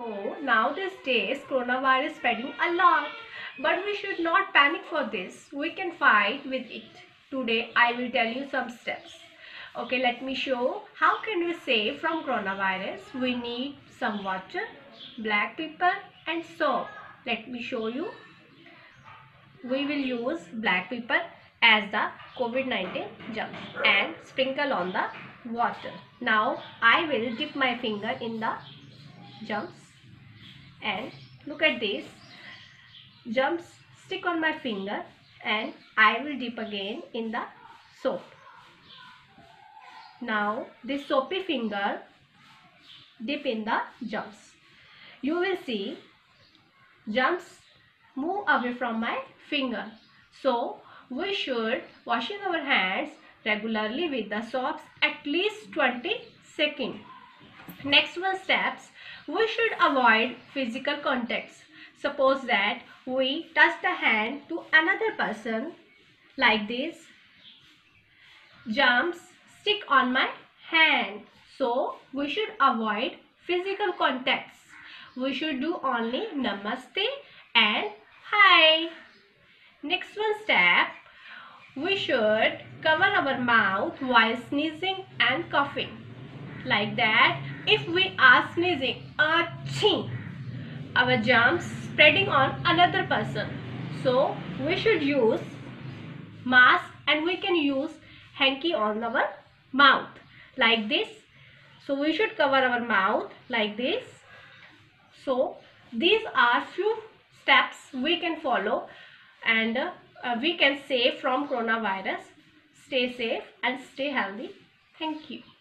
know now these days coronavirus spreading a lot, but we should not panic for this. We can fight with it. Today I will tell you some steps. Okay, let me show how can we save from coronavirus. We need some water, black pepper and soap. Let me show you. We will use black pepper as the COVID-19 germs and sprinkle on the water. Now I will dip my finger in the germs and look at this. Germs stick on my finger and I will dip again in the soap. Now this soapy finger dip in the germs. You will see germs move away from my finger. So we should washing our hands regularly with the soaps at least 20 seconds. Next one steps, we should avoid physical contacts. Suppose that we touch the hand to another person like this. Germs stick on my hand. So we should avoid physical contacts. We should do only namaste and hi. Next one step, we should cover our mouth while sneezing and coughing. Like that, if we are sneezing, aching, our germs spreading on another person. So we should use mask and we can use hanky on our mouth like this. So we should cover our mouth like this. So these are few steps we can follow and we can save from coronavirus. Stay safe and stay healthy. Thank you.